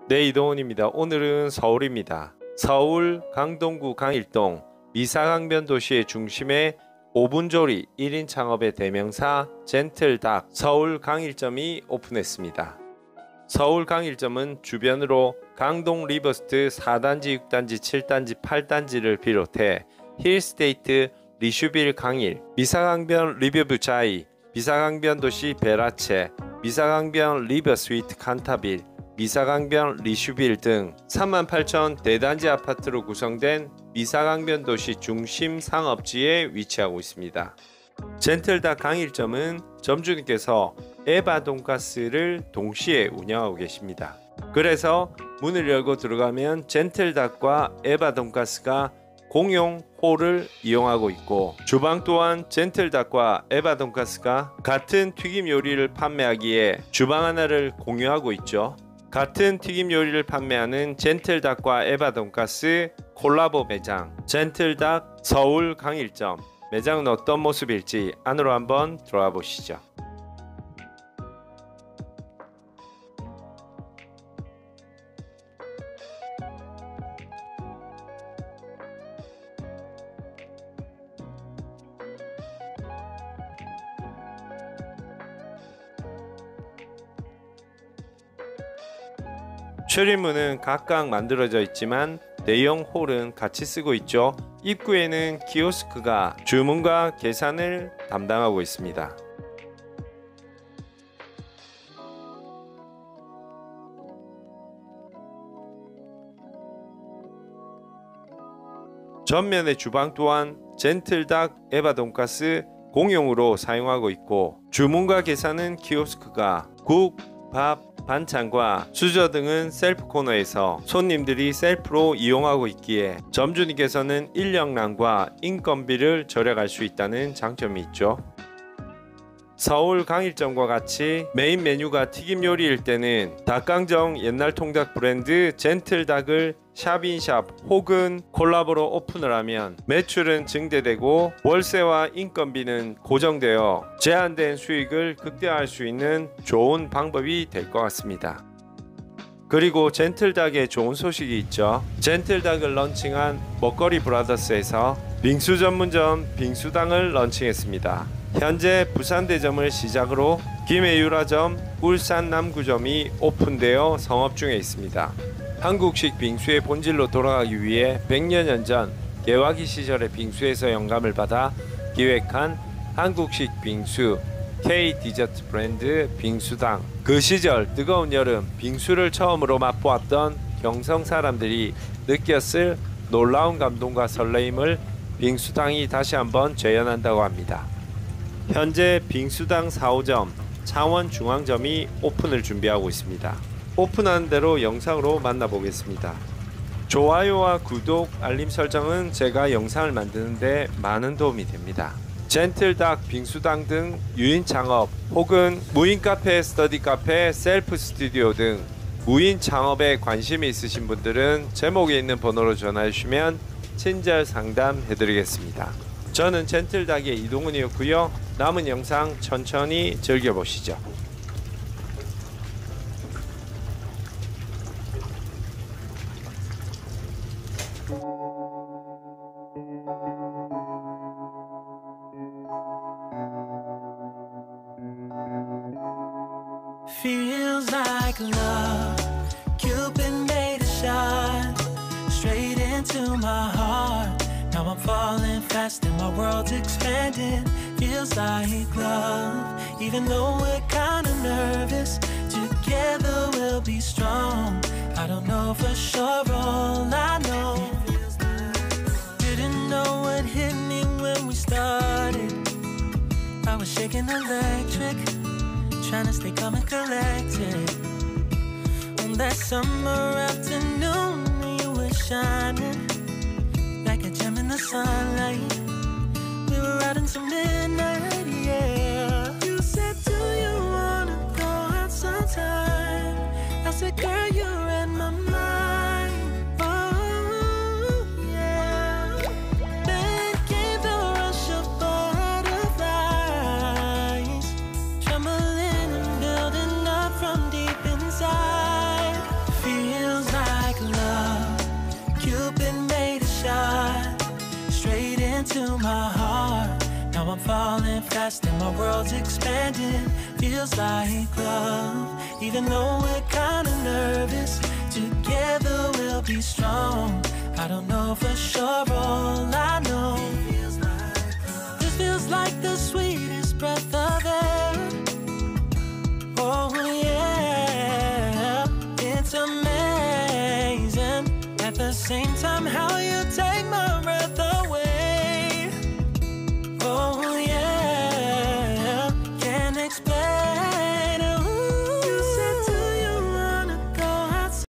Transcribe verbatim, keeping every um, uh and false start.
네, 이동훈입니다. 오늘은 서울입니다. 서울 강동구 강일동 미사강변 도시의 중심에 오 분조리 일 인 창업의 대명사 젠틀닥 서울 강일점이 오픈했습니다. 서울 강일점은 주변으로 강동 리버스트 사 단지, 육 단지, 칠 단지, 팔 단지를 비롯해 힐스테이트, 리슈빌 강일, 미사강변 리버뷰 자이, 미사강변 도시 베라체, 미사강변 리버 스위트 칸타빌, 미사강변 리슈빌 등 삼만 팔천 대단지 아파트로 구성된 미사강변 도시 중심 상업지에 위치하고 있습니다. 젠틀닥 강일점은 점주님께서 에바 돈가스를 동시에 운영하고 계십니다. 그래서 문을 열고 들어가면 젠틀닥과 에바 돈가스가 공용 홀을 이용하고 있고, 주방 또한 젠틀닥과 에바 돈가스가 같은 튀김 요리를 판매하기에 주방 하나를 공유하고 있죠. 같은 튀김 요리를 판매하는 젠틀닥과 에바 돈가스 콜라보 매장 젠틀닥 서울 강일점, 매장은 어떤 모습일지 안으로 한번 들어가 보시죠. 출입문은 각각 만들어져 있지만 대형 홀은 같이 쓰고 있죠. 입구에는 키오스크가 주문과 계산을 담당하고 있습니다. 전면의 주방 또한 젠틀닥 에바 돈가스 공용으로 사용하고 있고, 주문과 계산은 키오스크가, 국, 밥, 반찬과 수저 등은 셀프 코너에서 손님들이 셀프로 이용하고 있기에 점주님께서는 인력난과 인건비를 절약할 수 있다는 장점이 있죠. 서울 강일점과 같이 메인 메뉴가 튀김 요리일 때는 닭강정 옛날 통닭 브랜드 젠틀닥을 샵인샵 혹은 콜라보로 오픈을 하면 매출은 증대되고 월세와 인건비는 고정되어 제한된 수익을 극대화할 수 있는 좋은 방법이 될 것 같습니다. 그리고 젠틀닥에 좋은 소식이 있죠. 젠틀닥을 런칭한 먹거리 브라더스에서 빙수 전문점 빙수당을 런칭했습니다. 현재 부산대점을 시작으로 김해유라점, 울산 남구점이 오픈되어 성업 중에 있습니다. 한국식 빙수의 본질로 돌아가기 위해 백여 년 전 개화기 시절의 빙수에서 영감을 받아 기획한 한국식 빙수 K 디저트 브랜드 빙수당. 그 시절 뜨거운 여름 빙수를 처음으로 맛보았던 경성 사람들이 느꼈을 놀라운 감동과 설레임을 빙수당이 다시 한번 재현한다고 합니다. 현재 빙수당 사 호점, 창원중앙점이 오픈을 준비하고 있습니다. 오픈하는 대로 영상으로 만나보겠습니다. 좋아요와 구독, 알림 설정은 제가 영상을 만드는데 많은 도움이 됩니다. 젠틀닥, 빙수당 등 유인 창업 혹은 무인 카페, 스터디 카페, 셀프 스튜디오 등 무인 창업에 관심이 있으신 분들은 제목에 있는 번호로 전화해 주시면 친절 상담해 드리겠습니다. 저는 젠틀닥의 이동훈이었고요. 남은 영상 천천히 즐겨보시죠. Feels like love, Cupid made a shot straight into my heart. Now I'm falling fast and my world's expanding. Feels like love, even though we're kinda nervous. Together we'll be strong. I don't know for sure, all I know. Didn't know what hit me when we started. I was shaking electric, trying to stay calm and collected. On that summer afternoon, you were shining like a gem in the sunlight. We were out until midnight, yeah. You said, do you wanna go out sometime? I said, girl, you're in my mind. Oh, yeah. Then came the rush of butterflies, trembling and building up from deep inside. Feel my heart. Now I'm falling fast and my world's expanding. Feels like love, even though we're kinda nervous. Together we'll be strong. I don't know for sure, all I know, this feels like the sweetest breath of